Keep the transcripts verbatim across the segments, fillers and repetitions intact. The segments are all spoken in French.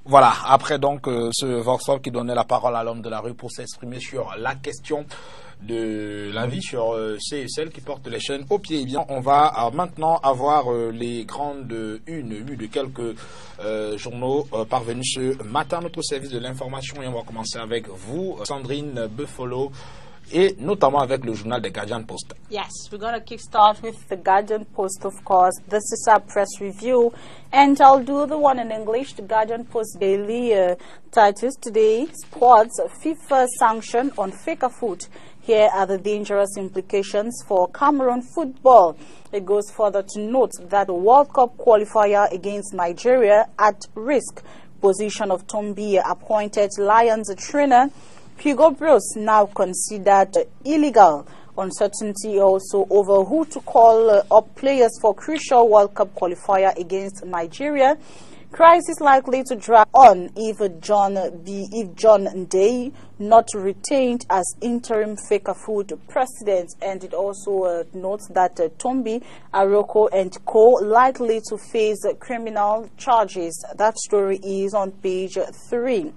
Voilà, après donc euh, ce Voxpop qui donnait la parole à l'homme de la rue pour s'exprimer sur la question de la vie sur euh, ces celles qui portent les chaînes au pied. Eh bien, on va euh, maintenant avoir euh, les grandes unes vues de quelques euh, journaux euh, parvenus ce matin à notre service de l'information. Et on va commencer avec vous, Sandrine Buffalo, et notamment avec le journal The Guardian Post. Yes, we're going to kickstart with the Guardian Post, of course. This is our press review, and I'll do the one in English. The Guardian Post daily uh, titles today: Sports FIFA sanction on Fecafoot. Here are the dangerous implications for Cameroon football. It goes further to note that the World Cup qualifier against Nigeria at risk. Position of Tombia appointed Lions trainer. Hugo Bros now considered illegal. Uncertainty also over who to call uh, up players for crucial World Cup qualifier against Nigeria. Crisis likely to drag on if John B. if John Day not retained as interim Fecafoot president. And it also uh, notes that uh, Tombi, Aroko and co likely to face uh, criminal charges. That story is on page three.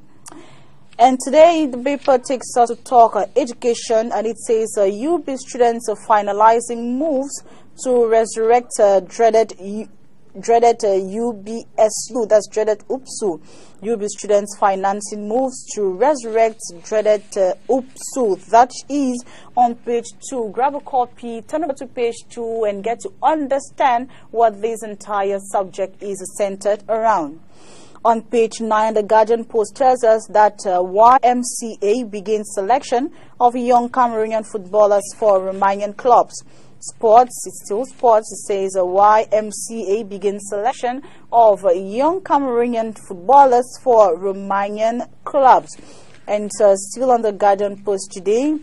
And today the paper takes us to talk uh, education, and it says uh, U B students are finalizing moves to resurrect uh, dreaded U dreaded uh, U B S U, that's dreaded U P S U. U B students financing moves to resurrect dreaded uh, U P S U. That is on page two. Grab a copy, turn over to page two, and get to understand what this entire subject is centered around. On page nine, the Guardian Post tells us that uh, Y M C A begins selection of young Cameroonian footballers for Romanian clubs. Sports, it's still sports, it says uh, Y M C A begins selection of uh, young Cameroonian footballers for Romanian clubs. And uh, still on the Guardian Post today,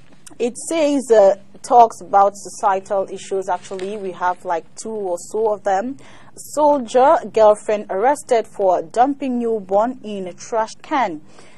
it says, uh, talks about societal issues. Actually, we have like two or so of them. Soldier girlfriend arrested for dumping newborn in a trash can.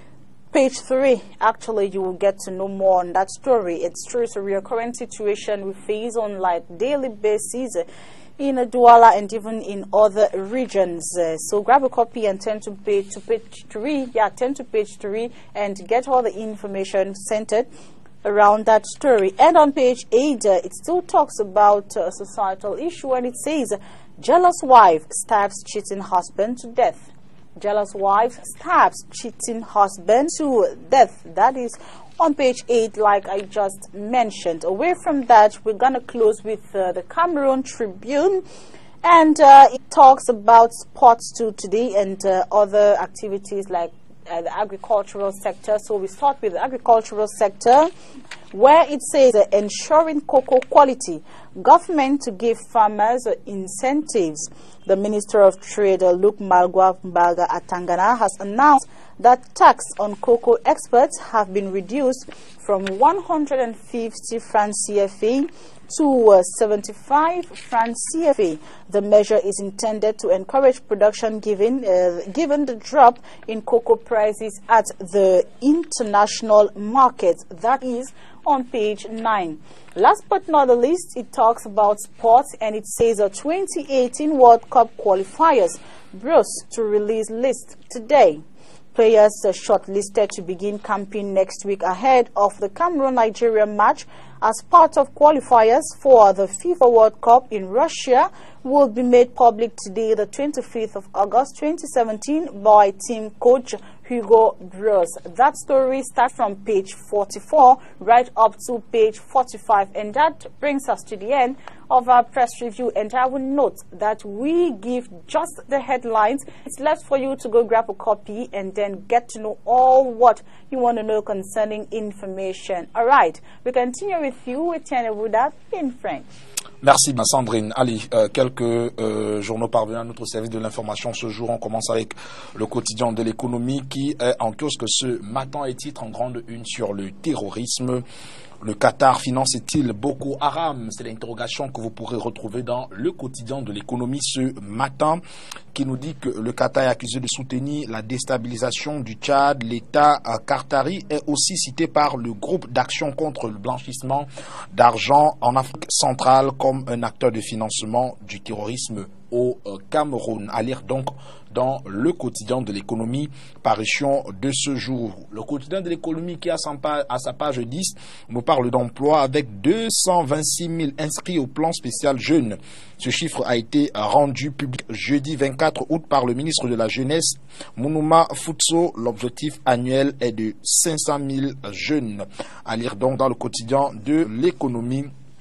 Page three, actually, you will get to know more on that story. It's true, it's a recurrent situation we face on like daily basis in Douala and even in other regions. Uh, so grab a copy and turn to page to page three. Yeah, turn to page three and get all the information centered around that story. And on page eight, uh, it still talks about a uh, societal issue, and it says, jealous wife stabs cheating husband to death. Jealous wife stabs cheating husband to death. That is on page eight, like I just mentioned. Away from that, we're going to close with uh, the Cameroon Tribune. And uh, it talks about sports too today and uh, other activities like Uh, the agricultural sector. So we start with the agricultural sector, where it says uh, ensuring cocoa quality, government to give farmers uh, incentives. The Minister of Trade, uh, Luke Malgwa Mbaga Atangana, has announced that tax on cocoa exports have been reduced from one hundred fifty francs C F A to uh, seventy-five francs C F A. The measure is intended to encourage production given, uh, given the drop in cocoa prices at the international market. That is on page nine. Last but not the least, it talks about sports, and it says a twenty eighteen World Cup qualifiers. Bros to release list today. Players uh, shortlisted to begin campaign next week ahead of the Cameroon-Nigeria match as part of qualifiers for the FIFA World Cup in Russia will be made public today, the twenty-fifth of August twenty seventeen, by team coach Hugo Bros. That story starts from page forty-four right up to page forty-five, and that brings us to the end of our press review. And I will note that we give just the headlines. It's left for you to go grab a copy and then get to know all what you want to know concerning information. All right, we continue with you, Etienne Bouda, in French. Merci, Sandrine. Allez, euh, quelques euh, journaux parvenus à notre service de l'information ce jour. On commence avec le quotidien de l'économie qui est en kiosque ce matin et titre en grande une sur le terrorisme. Le Qatar finance-t-il Boko Haram? C'est l'interrogation que vous pourrez retrouver dans le quotidien de l'économie ce matin, qui nous dit que le Qatar est accusé de soutenir la déstabilisation du Tchad. L'État qatari est aussi cité par le groupe d'action contre le blanchissement d'argent en Afrique centrale comme un acteur de financement du terrorisme au Cameroun. À lire donc dans le quotidien de l'économie, parution de ce jour. Le quotidien de l'économie qui, à sa page dix, nous parle d'emploi avec deux cent vingt-six mille inscrits au plan spécial jeunes. Ce chiffre a été rendu public jeudi vingt-quatre août par le ministre de la Jeunesse, Mounouma Futso. L'objectif annuel est de cinq cent mille jeunes. À lire donc dans le quotidien de l'économie,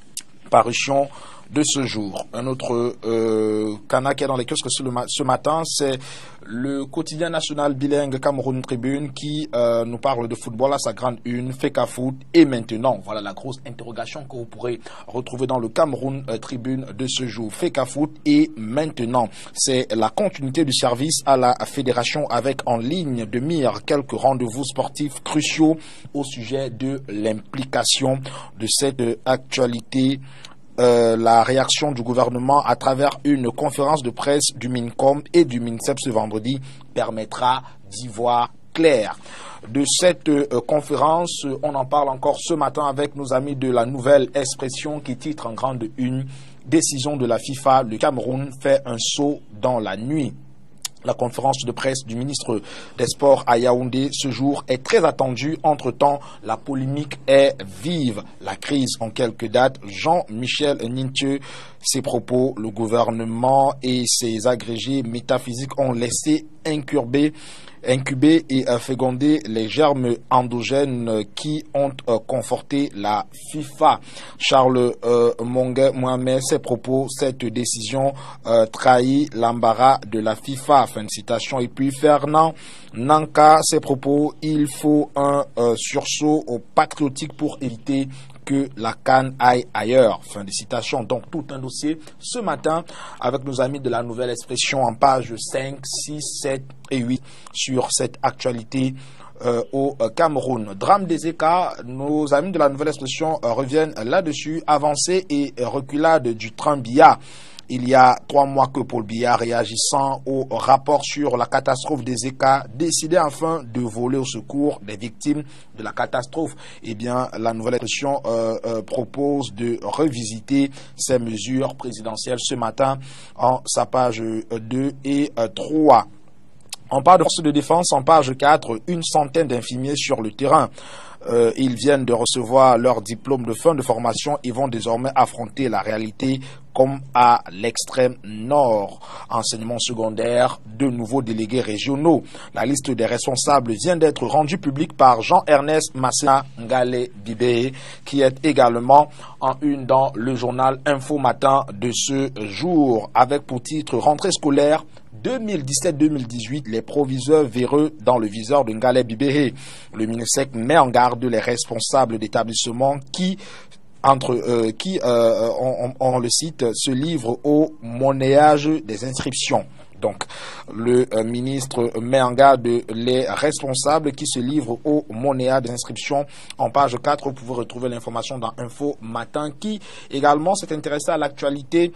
parution de ce jour. Un autre euh, canal qui est dans les kiosques ce, ce matin, c'est le quotidien national bilingue Cameroun Tribune qui euh, nous parle de football à sa grande une, Fecafoot et maintenant. Voilà la grosse interrogation que vous pourrez retrouver dans le Cameroun euh, Tribune de ce jour. Fecafoot et maintenant. C'est la continuité du service à la fédération avec en ligne de mire quelques rendez-vous sportifs cruciaux au sujet de l'implication de cette euh, actualité. Euh, la réaction du gouvernement à travers une conférence de presse du MINCOM et du MINSEP ce vendredi permettra d'y voir clair. De cette euh, conférence, on en parle encore ce matin avec nos amis de la Nouvelle Expression qui titre en grande une « Décision de la FIFA, le Cameroun fait un saut dans la nuit ». La conférence de presse du ministre des Sports à Yaoundé ce jour est très attendue. Entre-temps, la polémique est vive. La crise en quelques dates. Jean-Michel Ninthieu, ses propos, le gouvernement et ses agrégés métaphysiques ont laissé incurber incuber et euh, féconder les germes endogènes qui ont euh, conforté la FIFA. Charles euh, Monguet Mohamed, ses propos, cette décision euh, trahit l'embarras de la FIFA. Fin de citation. Et puis Fernand Nanka, ses propos, il faut un euh, sursaut au patriotique pour éviter que la canne aille ailleurs. Fin de citation. Donc tout un dossier ce matin avec nos amis de la Nouvelle Expression en page cinq, six, sept et huit sur cette actualité euh, au Cameroun. Drame des écarts, nos amis de la Nouvelle Expression euh, reviennent là-dessus. Avancée et reculade du train Biya. Il y a trois mois que Paul Biya, réagissant au rapport sur la catastrophe des Éca, décidait enfin de voler au secours des victimes de la catastrophe. Eh bien, la Nouvelle Expression euh, euh, propose de revisiter ces mesures présidentielles ce matin en sa page deux et trois. On parle de forces de défense en page quatre, une centaine d'infirmiers sur le terrain. Euh, ils viennent de recevoir leur diplôme de fin de formation et vont désormais affronter la réalité comme à l'extrême nord. Enseignement secondaire, de nouveaux délégués régionaux. La liste des responsables vient d'être rendue publique par Jean-Ernest Massena Ngale Bibé, qui est également en une dans le journal Info Matin de ce jour, avec pour titre rentrée scolaire deux mille dix-sept deux mille dix-huit, les proviseurs véreux dans le viseur de Ngale Bibé. Le MINUSEC met en garde les responsables d'établissements qui entre euh, qui, euh, on, on le cite, se livrent au monnayage des inscriptions. Donc, le euh, ministre met en garde les responsables qui se livrent au monnayage des inscriptions. En page quatre, vous pouvez retrouver l'information dans Info Matin, qui également s'est intéressé à l'actualité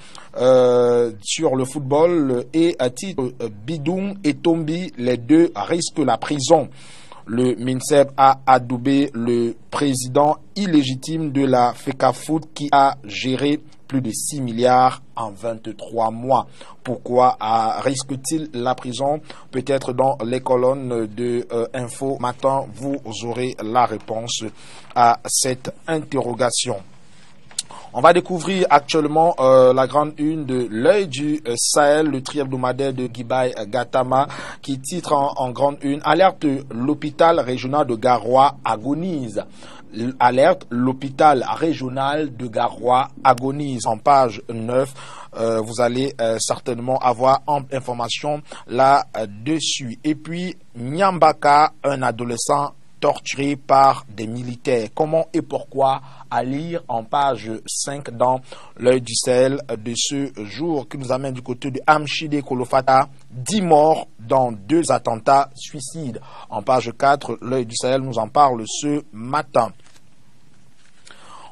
euh, sur le football et à titre euh, Bidoum et Tombi, les deux risquent la prison. Le MINSEP a adoubé le président illégitime de la Fecafoot qui a géré plus de six milliards en vingt-trois mois. Pourquoi risque-t-il la prison? Peut-être dans les colonnes de euh, Info Matin, vous aurez la réponse à cette interrogation. On va découvrir actuellement euh, la grande une de l'œil du euh, Sahel, le tri-hebdomadaire de Guibaï Gatama, qui titre en, en grande une « Alerte, l'hôpital régional de Garoua agonise ». Alerte, l'hôpital régional de Garoua agonise. En page neuf, euh, vous allez euh, certainement avoir ample information là-dessus. Et puis, Nyambaka, un adolescent torturé par des militaires. Comment et pourquoi, à lire en page cinq dans l'œil du Sahel de ce jour, qui nous amène du côté de Amchide Kolofata, dix morts dans deux attentats suicides. En page quatre, l'œil du Sahel nous en parle ce matin.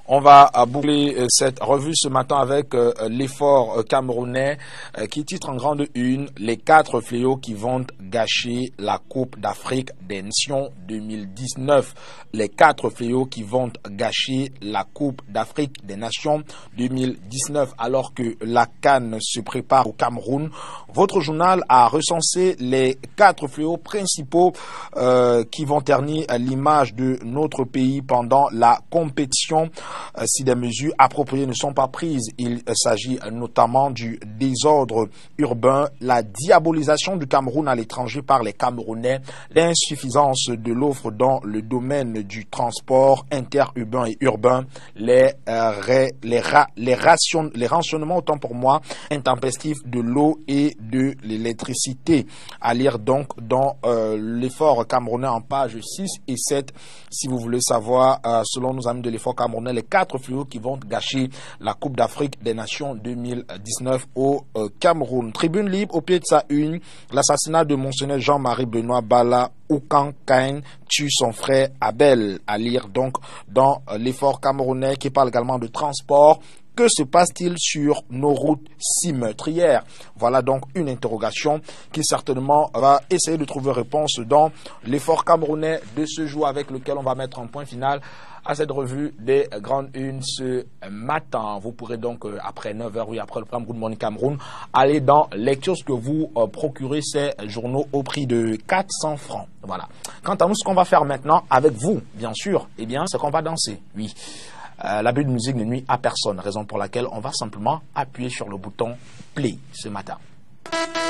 On va boucler cette revue ce matin avec l'effort camerounais qui titre en grande une les quatre fléaux qui vont gâcher la Coupe d'Afrique des Nations deux mille dix-neuf. Les quatre fléaux qui vont gâcher la Coupe d'Afrique des Nations deux mille dix-neuf. Alors que la CAN se prépare au Cameroun, votre journal a recensé les quatre fléaux principaux euh, qui vont ternir l'image de notre pays pendant la compétition. Si des mesures appropriées ne sont pas prises, il s'agit notamment du désordre urbain, la diabolisation du Cameroun à l'étranger par les Camerounais, l'insuffisance de l'offre dans le domaine du transport interurbain et urbain, les, euh, ré, les, ra, les, ration, les rationnements, autant pour moi, intempestifs de l'eau et de l'électricité. À lire donc dans euh, l'effort camerounais en page six et sept, si vous voulez savoir, euh, selon nos amis de l'effort camerounais, les quatre fléaux qui vont gâcher la Coupe d'Afrique des Nations deux mille dix-neuf au euh, Cameroun. Tribune libre, au pied de sa une, l'assassinat de Monseigneur Jean-Marie Benoît Bala Oukan Kain tue son frère Abel. À lire donc dans euh, l'effort camerounais qui parle également de transport. Que se passe-t-il sur nos routes si meurtrières? Voilà donc une interrogation qui certainement va essayer de trouver réponse dans l'effort camerounais de ce jour avec lequel on va mettre un point final à cette revue des grandes unes ce matin. Vous pourrez donc, euh, après neuf heures, oui, après le programme Good Morning Cameroun, aller dans lecture ce que vous euh, procurez ces journaux au prix de quatre cents francs. Voilà. Quant à nous, ce qu'on va faire maintenant avec vous, bien sûr, eh bien, c'est qu'on va danser. Oui. Euh, L'abus de musique ne nuit à personne, raison pour laquelle on va simplement appuyer sur le bouton play ce matin.